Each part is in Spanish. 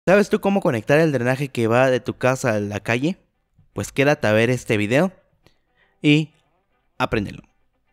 ¿Sabes tú cómo conectar el drenaje que va de tu casa a la calle? Pues quédate a ver este video y apréndelo.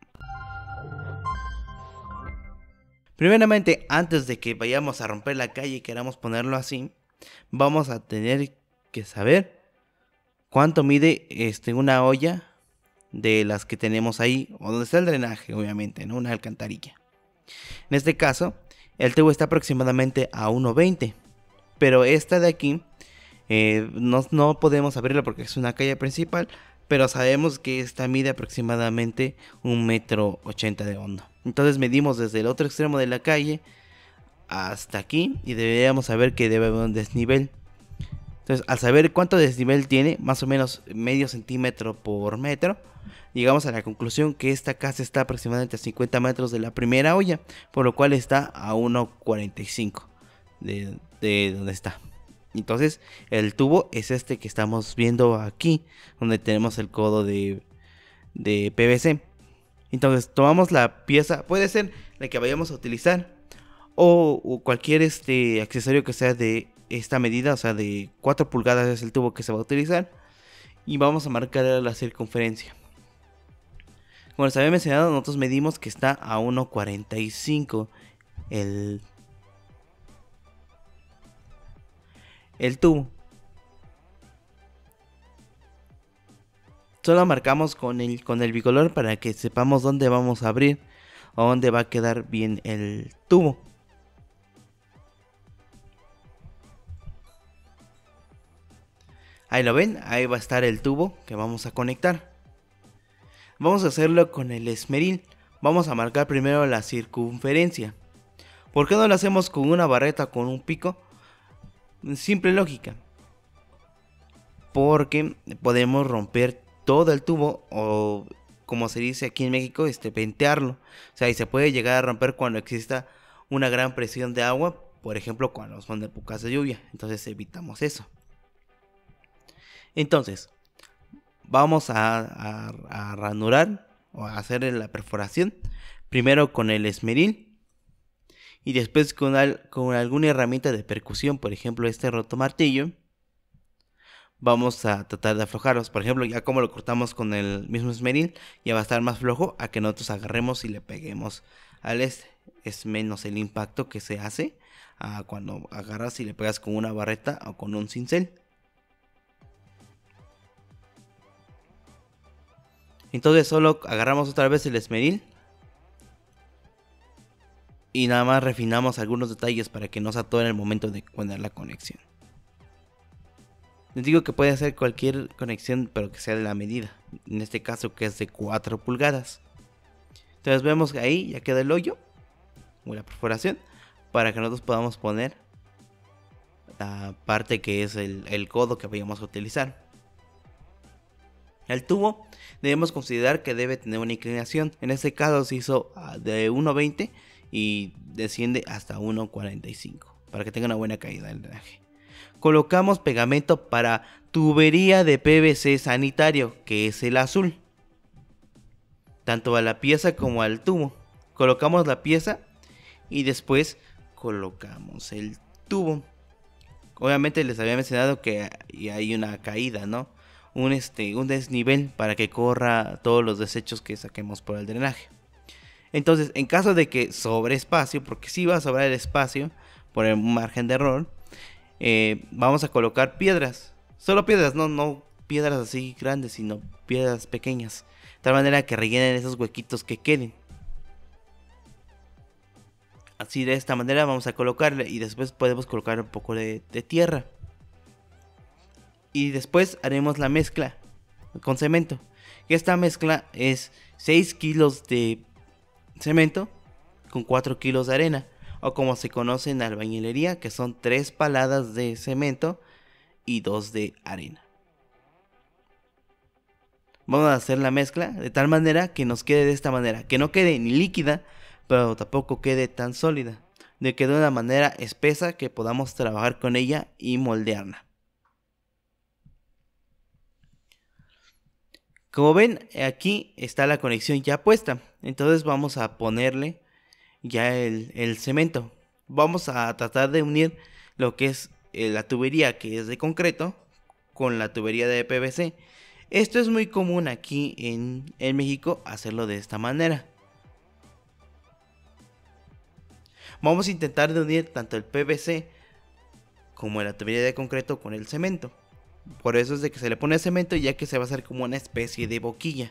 Primeramente, antes de que vayamos a romper la calle y queramos ponerlo así, vamos a tener que saber cuánto mide una olla de las que tenemos ahí, o donde está el drenaje, obviamente, ¿no? Una alcantarilla. En este caso, el tubo está aproximadamente a 1.20, pero esta de aquí no podemos abrirla porque es una calle principal, pero sabemos que esta mide aproximadamente 1,80 m de hondo. Entonces medimos desde el otro extremo de la calle hasta aquí y deberíamos saber que debe haber un desnivel. Entonces, al saber cuánto desnivel tiene, más o menos medio centímetro por metro, llegamos a la conclusión que esta casa está aproximadamente a 50 metros de la primera olla, por lo cual está a 1,45 de donde está. Entonces, el tubo es este que estamos viendo aquí, donde tenemos el codo de PVC. Entonces, tomamos la pieza, puede ser la que vayamos a utilizar, o cualquier accesorio que sea de esta medida, o sea, de 4 pulgadas es el tubo que se va a utilizar, y vamos a marcar la circunferencia. Como les había mencionado, nosotros medimos que está a 1,45 el tubo. Solo marcamos con el bicolor para que sepamos dónde vamos a abrir o dónde va a quedar bien el tubo. Ahí lo ven, ahí va a estar el tubo que vamos a conectar. Vamos a hacerlo con el esmeril. Vamos a marcar primero la circunferencia. ¿Por qué no lo hacemos con una barreta con un pico? Simple lógica. Porque podemos romper todo el tubo, o como se dice aquí en México, ventearlo. O sea, y se puede llegar a romper cuando exista una gran presión de agua, por ejemplo cuando son épocas de lluvia. Entonces evitamos eso. Entonces, vamos a ranurar o a hacer la perforación. Primero con el esmeril y después con alguna herramienta de percusión, por ejemplo este rotomartillo. Vamos a tratar de aflojarlos. Por ejemplo, ya como lo cortamos con el mismo esmeril, ya va a estar más flojo a que nosotros agarremos y le peguemos al Es menos el impacto que se hace a cuando agarras y le pegas con una barreta o con un cincel. Entonces solo agarramos otra vez el esmeril y nada más refinamos algunos detalles para que no se atore en el momento de poner la conexión. Les digo que puede hacer cualquier conexión, pero que sea de la medida. En este caso que es de 4 pulgadas. Entonces vemos que ahí ya queda el hoyo o la perforación para que nosotros podamos poner la parte que es el codo que vayamos a utilizar. El tubo debemos considerar que debe tener una inclinación. En este caso se hizo de 1.20 y desciende hasta 1.45 para que tenga una buena caída del drenaje. Colocamos pegamento para tubería de PVC sanitario, que es el azul, tanto a la pieza como al tubo. Colocamos la pieza y después colocamos el tubo. Obviamente les había mencionado que hay una caída, ¿no? Un desnivel para que corra todos los desechos que saquemos por el drenaje. Entonces, en caso de que sobre espacio, porque si va a sobrar el espacio por el margen de error, vamos a colocar piedras. Solo piedras, no piedras así grandes, sino piedras pequeñas, de tal manera que rellenen esos huequitos que queden. Así, de esta manera vamos a colocarle, y después podemos colocar un poco de tierra. Y después haremos la mezcla con cemento. Esta mezcla es 6 kilos de cemento con 4 kilos de arena, o como se conoce en albañilería, que son 3 paladas de cemento y 2 de arena. Vamos a hacer la mezcla de tal manera que nos quede de esta manera, que no quede ni líquida, pero tampoco quede tan sólida, de que de una manera espesa que podamos trabajar con ella y moldearla. Como ven, aquí está la conexión ya puesta. Entonces vamos a ponerle ya el cemento. Vamos a tratar de unir lo que es la tubería que es de concreto con la tubería de PVC. Esto es muy común aquí en México hacerlo de esta manera. Vamos a intentar de unir tanto el PVC como la tubería de concreto con el cemento. Por eso es de que se le pone cemento, ya que se va a hacer como una especie de boquilla.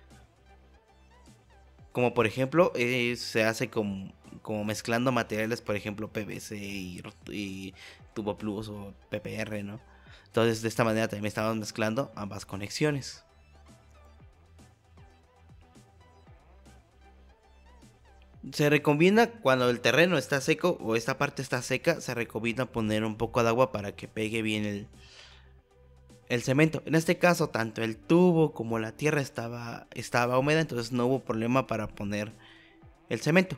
Como por ejemplo se hace como mezclando materiales, por ejemplo PVC y tubo plus o PPR, ¿no? Entonces de esta manera también estamos mezclando ambas conexiones. Se recomienda cuando el terreno está seco o esta parte está seca, se recomienda poner un poco de agua para que pegue bien el cemento. En este caso tanto el tubo como la tierra estaba húmeda, entonces no hubo problema para poner el cemento.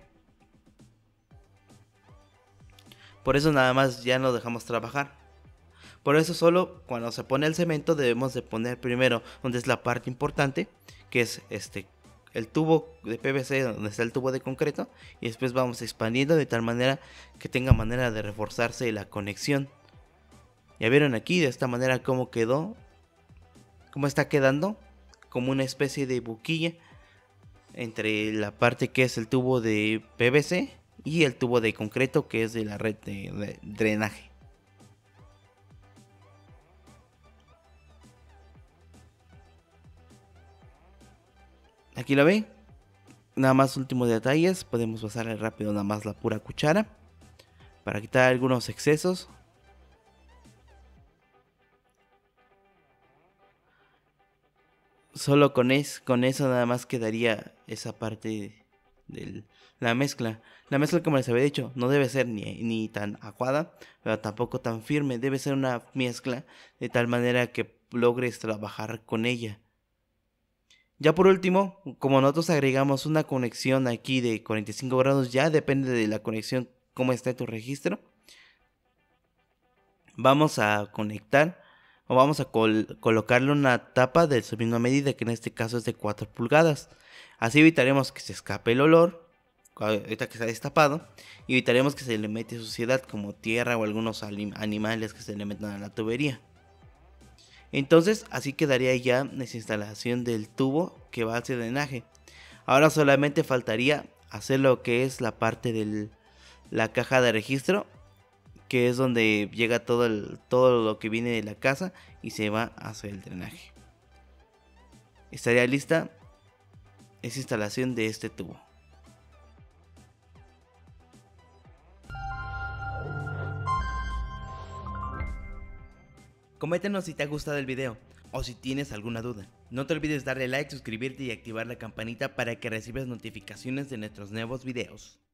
Por eso nada más ya no dejamos trabajar. Por eso solo cuando se pone el cemento debemos de poner primero donde es la parte importante, que es el tubo de PVC donde está el tubo de concreto, y después vamos expandiendo de tal manera que tenga manera de reforzarse la conexión. Ya vieron aquí de esta manera cómo quedó, cómo está quedando, como una especie de boquilla entre la parte que es el tubo de PVC y el tubo de concreto que es de la red de drenaje. Aquí lo ven. Nada más últimos detalles, podemos pasarle rápido nada más la pura cuchara para quitar algunos excesos. Solo con eso nada más quedaría esa parte de la mezcla. La mezcla, como les había dicho, no debe ser ni tan aguada, pero tampoco tan firme. Debe ser una mezcla de tal manera que logres trabajar con ella. Ya por último, como nosotros agregamos una conexión aquí de 45 grados, ya depende de la conexión cómo está tu registro. Vamos a conectar o vamos a colocarle una tapa de su misma medida, que en este caso es de 4 pulgadas. Así evitaremos que se escape el olor, ahorita que está destapado, y evitaremos que se le mete suciedad como tierra o algunos animales que se le metan a la tubería. Entonces así quedaría ya la instalación del tubo que va hacia el drenaje. Ahora solamente faltaría hacer lo que es la parte de la caja de registro, que es donde llega todo lo que viene de la casa y se va hacia el drenaje. Estaría lista esa instalación de este tubo. Coméntanos si te ha gustado el video o si tienes alguna duda. No te olvides darle like, suscribirte y activar la campanita para que recibas notificaciones de nuestros nuevos videos.